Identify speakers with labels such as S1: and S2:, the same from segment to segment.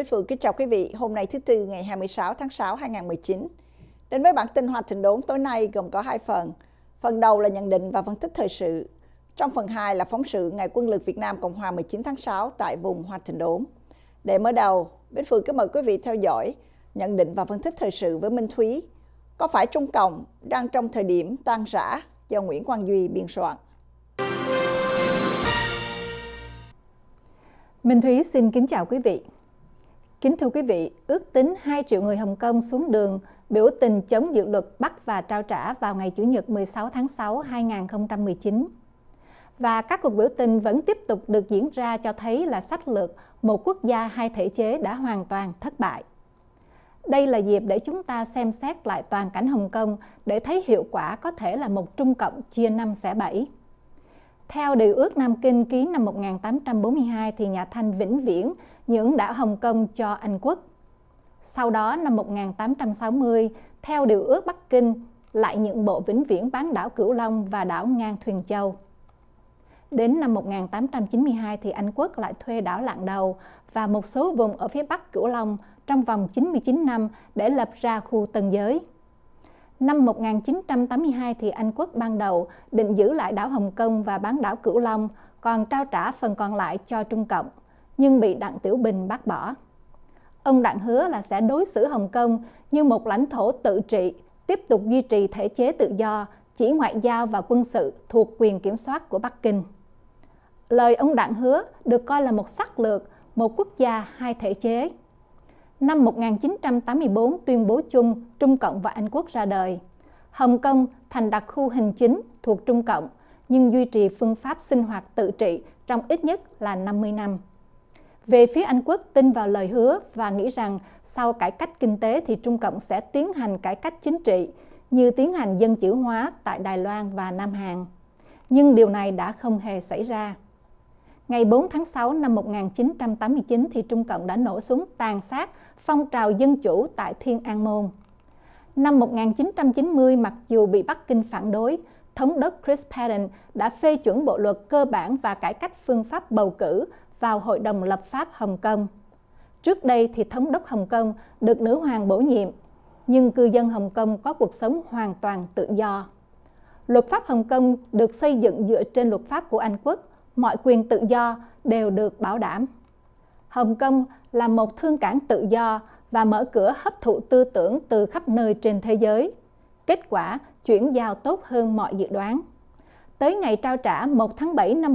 S1: Bích Phượng kính chào quý vị. Hôm nay thứ Tư ngày 26 tháng 6 2019. Đến với bản tin Hoa Trình Đốn tối nay gồm có 2 phần. Phần đầu là nhận định và phân tích thời sự. Trong phần 2 là phóng sự Ngày Quân lực Việt Nam Cộng hòa 19 tháng 6 tại vùng Hoa Trình Đốn. Để mở đầu, Bích Phượng kính mời quý vị theo dõi nhận định và phân tích thời sự với Minh Thúy. Có phải Trung Cộng đang trong thời điểm tan rã do Nguyễn Quang Duy biên soạn?
S2: Minh Thúy xin kính chào quý vị. Kính thưa quý vị, ước tính 2 triệu người Hồng Kông xuống đường biểu tình chống dự luật bắt và trao trả vào ngày Chủ nhật 16 tháng 6 2019. Và các cuộc biểu tình vẫn tiếp tục được diễn ra cho thấy là sách lược một quốc gia hai thể chế đã hoàn toàn thất bại. Đây là dịp để chúng ta xem xét lại toàn cảnh Hồng Kông để thấy hiệu quả có thể là một Trung Cộng chia 5 xẻ 7. Theo Điều ước Nam Kinh ký năm 1842 thì nhà Thanh vĩnh viễn nhượng đảo Hồng Kông cho Anh quốc. Sau đó năm 1860, theo Điều ước Bắc Kinh lại nhượng bộ vĩnh viễn bán đảo Cửu Long và đảo Ngang Thuyền Châu. Đến năm 1892 thì Anh quốc lại thuê đảo Lạng Đầu và một số vùng ở phía Bắc Cửu Long trong vòng 99 năm để lập ra khu Tân Giới. Năm 1982 thì Anh quốc ban đầu định giữ lại đảo Hồng Kông và bán đảo Cửu Long, còn trao trả phần còn lại cho Trung Cộng, nhưng bị Đặng Tiểu Bình bác bỏ. Ông Đặng hứa là sẽ đối xử Hồng Kông như một lãnh thổ tự trị, tiếp tục duy trì thể chế tự do, chỉ ngoại giao và quân sự thuộc quyền kiểm soát của Bắc Kinh. Lời ông Đặng hứa được coi là một sách lược, một quốc gia hai thể chế. Năm 1984, tuyên bố chung Trung Cộng và Anh quốc ra đời. Hồng Kông thành đặc khu hành chính thuộc Trung Cộng, nhưng duy trì phương pháp sinh hoạt tự trị trong ít nhất là 50 năm. Về phía Anh quốc tin vào lời hứa và nghĩ rằng sau cải cách kinh tế thì Trung Cộng sẽ tiến hành cải cách chính trị, như tiến hành dân chữ hóa tại Đài Loan và Nam Hàn. Nhưng điều này đã không hề xảy ra. Ngày 4 tháng 6 năm 1989 thì Trung Cộng đã nổ súng tàn sát phong trào dân chủ tại Thiên An Môn. Năm 1990, mặc dù bị Bắc Kinh phản đối, Thống đốc Chris Patten đã phê chuẩn bộ luật cơ bản và cải cách phương pháp bầu cử vào Hội đồng lập pháp Hồng Kông. Trước đây thì Thống đốc Hồng Kông được nữ hoàng bổ nhiệm, nhưng cư dân Hồng Kông có cuộc sống hoàn toàn tự do. Luật pháp Hồng Kông được xây dựng dựa trên luật pháp của Anh quốc, mọi quyền tự do đều được bảo đảm. Hồng Kông là một thương cảng tự do và mở cửa hấp thụ tư tưởng từ khắp nơi trên thế giới. Kết quả, chuyển giao tốt hơn mọi dự đoán. Tới ngày trao trả 1 tháng 7 năm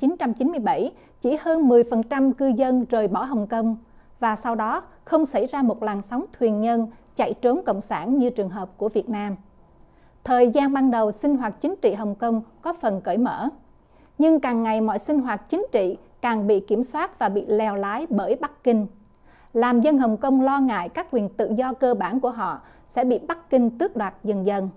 S2: 1997, chỉ hơn 10% cư dân rời bỏ Hồng Kông, và sau đó không xảy ra một làn sóng thuyền nhân chạy trốn cộng sản như trường hợp của Việt Nam. Thời gian ban đầu, sinh hoạt chính trị Hồng Kông có phần cởi mở. Nhưng càng ngày mọi sinh hoạt chính trị càng bị kiểm soát và bị lèo lái bởi Bắc Kinh, làm dân Hồng Kông lo ngại các quyền tự do cơ bản của họ sẽ bị Bắc Kinh tước đoạt dần dần.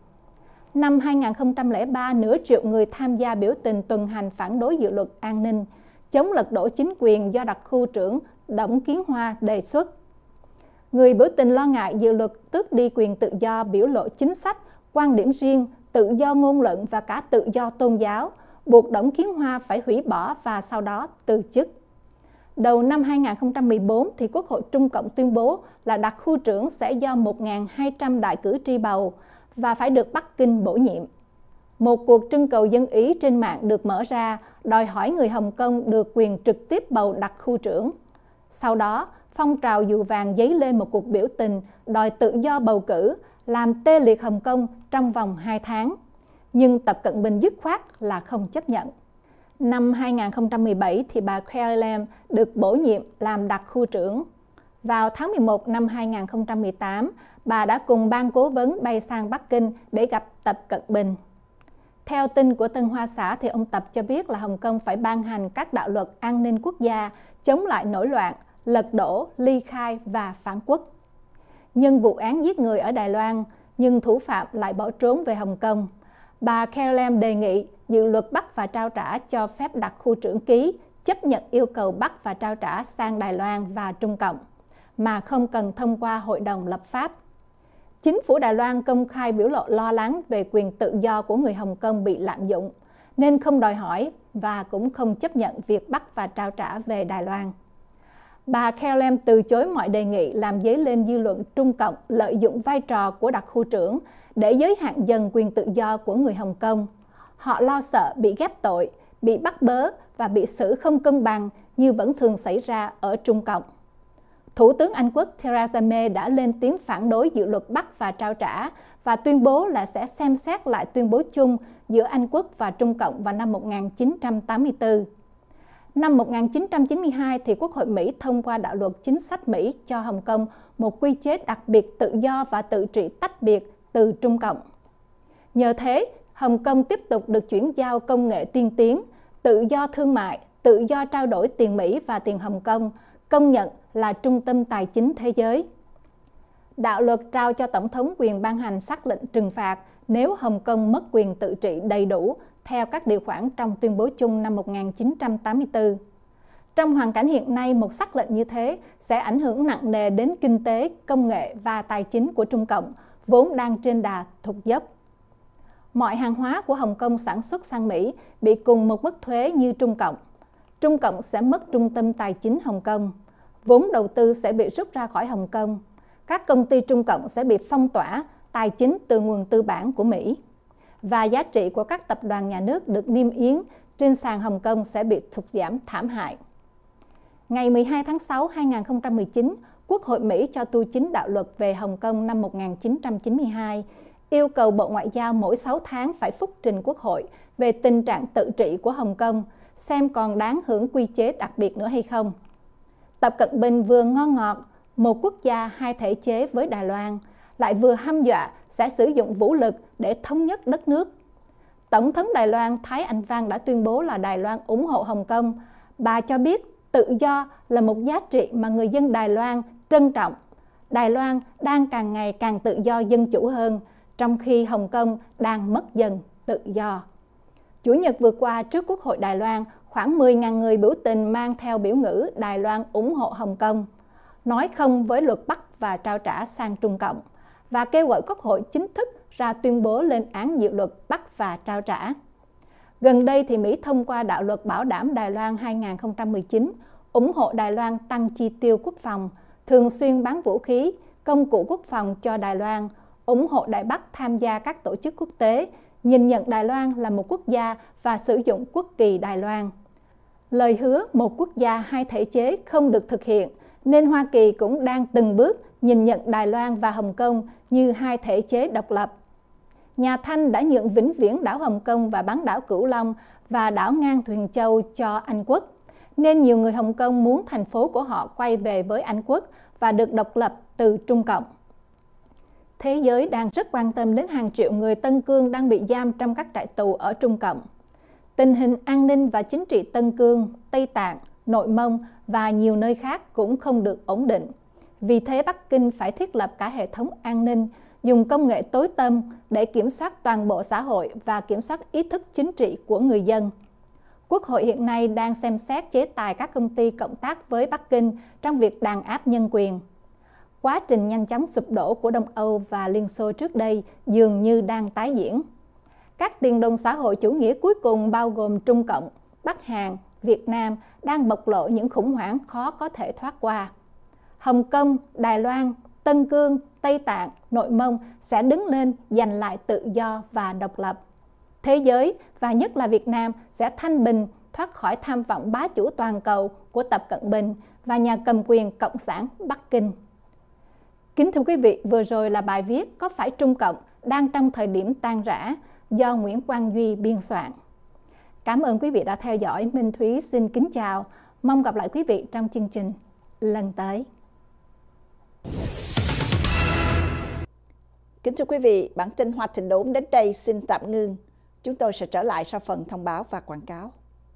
S2: Năm 2003, nửa triệu người tham gia biểu tình tuần hành phản đối dự luật an ninh, chống lật đổ chính quyền do đặc khu trưởng Đổng Kiến Hoa đề xuất. Người biểu tình lo ngại dự luật tước đi quyền tự do biểu lộ chính sách, quan điểm riêng, tự do ngôn luận và cả tự do tôn giáo, buộc Đổng Kiến Hoa phải hủy bỏ và sau đó từ chức. Đầu năm 2014 thì Quốc hội Trung Cộng tuyên bố là đặc khu trưởng sẽ do 1.200 đại cử tri bầu và phải được Bắc Kinh bổ nhiệm. Một cuộc trưng cầu dân ý trên mạng được mở ra, đòi hỏi người Hồng Kông được quyền trực tiếp bầu đặc khu trưởng. Sau đó, phong trào dù vàng dấy lên một cuộc biểu tình đòi tự do bầu cử, làm tê liệt Hồng Kông trong vòng 2 tháng. Nhưng Tập Cận Bình dứt khoát là không chấp nhận. Năm 2017 thì bà Carrie Lam được bổ nhiệm làm đặc khu trưởng. Vào tháng 11 năm 2018, bà đã cùng ban cố vấn bay sang Bắc Kinh để gặp Tập Cận Bình. Theo tin của Tân Hoa Xã thì ông Tập cho biết là Hồng Kông phải ban hành các đạo luật an ninh quốc gia, chống lại nổi loạn, lật đổ, ly khai và phản quốc. Nhân vụ án giết người ở Đài Loan, nhưng thủ phạm lại bỏ trốn về Hồng Kông. Bà Carrie Lam đề nghị dự luật bắt và trao trả cho phép đặc khu trưởng ký chấp nhận yêu cầu bắt và trao trả sang Đài Loan và Trung Cộng, mà không cần thông qua Hội đồng lập pháp. Chính phủ Đài Loan công khai biểu lộ lo lắng về quyền tự do của người Hồng Kông bị lạm dụng, nên không đòi hỏi và cũng không chấp nhận việc bắt và trao trả về Đài Loan. bà Kerlem từ chối mọi đề nghị làm dấy lên dư luận Trung Cộng lợi dụng vai trò của đặc khu trưởng để giới hạn dần quyền tự do của người Hồng Kông. Họ lo sợ bị ghép tội, bị bắt bớ và bị xử không công bằng như vẫn thường xảy ra ở Trung Cộng. Thủ tướng Anh Quốc Theresa May đã lên tiếng phản đối dự luật bắt và trao trả và tuyên bố là sẽ xem xét lại tuyên bố chung giữa Anh Quốc và Trung Cộng vào năm 1984. Năm 1992 thì Quốc hội Mỹ thông qua đạo luật chính sách Mỹ cho Hồng Kông một quy chế đặc biệt tự do và tự trị tách biệt từ Trung Cộng. Nhờ thế, Hồng Kông tiếp tục được chuyển giao công nghệ tiên tiến, tự do thương mại, tự do trao đổi tiền Mỹ và tiền Hồng Kông, công nhận là trung tâm tài chính thế giới. Đạo luật trao cho Tổng thống quyền ban hành sắc lệnh trừng phạt nếu Hồng Kông mất quyền tự trị đầy đủ theo các điều khoản trong tuyên bố chung năm 1984. Trong hoàn cảnh hiện nay, một sắc lệnh như thế sẽ ảnh hưởng nặng nề đến kinh tế, công nghệ và tài chính của Trung Cộng, vốn đang trên đà thụt dốc. Mọi hàng hóa của Hồng Kông sản xuất sang Mỹ bị cùng một mức thuế như Trung Cộng. Trung Cộng sẽ mất trung tâm tài chính Hồng Kông. Vốn đầu tư sẽ bị rút ra khỏi Hồng Kông. Các công ty Trung Cộng sẽ bị phong tỏa tài chính từ nguồn tư bản của Mỹ. Và giá trị của các tập đoàn nhà nước được niêm yết trên sàn Hồng Kông sẽ bị sụt giảm thảm hại. Ngày 12 tháng 6 2019, Quốc hội Mỹ cho tu chính đạo luật về Hồng Kông năm 1992, yêu cầu Bộ Ngoại giao mỗi 6 tháng phải phúc trình Quốc hội về tình trạng tự trị của Hồng Kông, xem còn đáng hưởng quy chế đặc biệt nữa hay không. Tập Cận Bình vừa ngon ngọt một quốc gia hai thể chế với Đài Loan, lại vừa hăm dọa sẽ sử dụng vũ lực để thống nhất đất nước. Tổng thống Đài Loan Thái Anh Văn đã tuyên bố là Đài Loan ủng hộ Hồng Kông. Bà cho biết tự do là một giá trị mà người dân Đài Loan trân trọng. Đài Loan đang càng ngày càng tự do dân chủ hơn, trong khi Hồng Kông đang mất dần tự do. Chủ nhật vừa qua, trước Quốc hội Đài Loan, khoảng 10.000 người biểu tình mang theo biểu ngữ Đài Loan ủng hộ Hồng Kông, nói không với luật bắt và trao trả sang Trung Cộng, và kêu gọi Quốc hội chính thức ra tuyên bố lên án dự luật bắt và trao trả. Gần đây thì Mỹ thông qua đạo luật bảo đảm Đài Loan 2019, ủng hộ Đài Loan tăng chi tiêu quốc phòng, thường xuyên bán vũ khí, công cụ quốc phòng cho Đài Loan, ủng hộ Đài Bắc tham gia các tổ chức quốc tế, nhìn nhận Đài Loan là một quốc gia và sử dụng quốc kỳ Đài Loan. Lời hứa một quốc gia hai thể chế không được thực hiện, nên Hoa Kỳ cũng đang từng bước nhìn nhận Đài Loan và Hồng Kông như hai thể chế độc lập. Nhà Thanh đã nhượng vĩnh viễn đảo Hồng Kông và bán đảo Cửu Long và đảo ngang Thuyền Châu cho Anh Quốc, nên nhiều người Hồng Kông muốn thành phố của họ quay về với Anh Quốc và được độc lập từ Trung Cộng. Thế giới đang rất quan tâm đến hàng triệu người Tân Cương đang bị giam trong các trại tù ở Trung Cộng. Tình hình an ninh và chính trị Tân Cương, Tây Tạng, Nội Mông và nhiều nơi khác cũng không được ổn định. Vì thế Bắc Kinh phải thiết lập cả hệ thống an ninh, dùng công nghệ tối tân để kiểm soát toàn bộ xã hội và kiểm soát ý thức chính trị của người dân. Quốc hội hiện nay đang xem xét chế tài các công ty cộng tác với Bắc Kinh trong việc đàn áp nhân quyền. Quá trình nhanh chóng sụp đổ của Đông Âu và Liên Xô trước đây dường như đang tái diễn. Các tiền đồng xã hội chủ nghĩa cuối cùng bao gồm Trung Cộng, Bắc Hàn, Việt Nam đang bộc lộ những khủng hoảng khó có thể thoát qua. Hồng Kông, Đài Loan, Tân Cương, Tây Tạng, Nội Mông sẽ đứng lên giành lại tự do và độc lập. Thế giới và nhất là Việt Nam sẽ thanh bình thoát khỏi tham vọng bá chủ toàn cầu của Tập Cận Bình và nhà cầm quyền Cộng sản Bắc Kinh. Kính thưa quý vị, vừa rồi là bài viết Có phải Trung Cộng đang trong thời điểm tan rã do Nguyễn Quang Duy biên soạn. Cảm ơn quý vị đã theo dõi. Minh Thúy xin kính chào. Mong gặp lại quý vị trong chương trình lần tới.
S1: Kính thưa quý vị, bản tin Hoa Thịnh Đốn đến đây xin tạm ngưng. Chúng tôi sẽ trở lại sau phần thông báo và quảng cáo.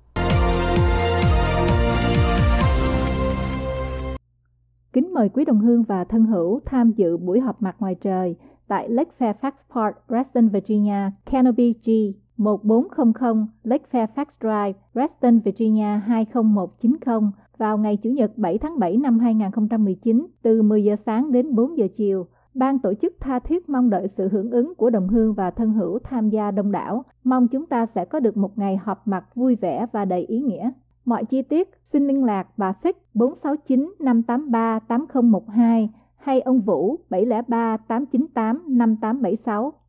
S2: Kính mời quý đồng hương và thân hữu tham dự buổi họp mặt ngoài trời tại Lake Fairfax Park, Reston, Virginia, Canopy G, 1400 Lake Fairfax Drive, Reston, Virginia 20190 vào ngày Chủ nhật 7 tháng 7 năm 2019 từ 10 giờ sáng đến 4 giờ chiều. Ban tổ chức tha thiết mong đợi sự hưởng ứng của đồng hương và thân hữu tham gia đông đảo. Mong chúng ta sẽ có được một ngày họp mặt vui vẻ và đầy ý nghĩa. Mọi chi tiết xin liên lạc bà Phích 469 583 8012 hay ông Vũ 703 898 5876.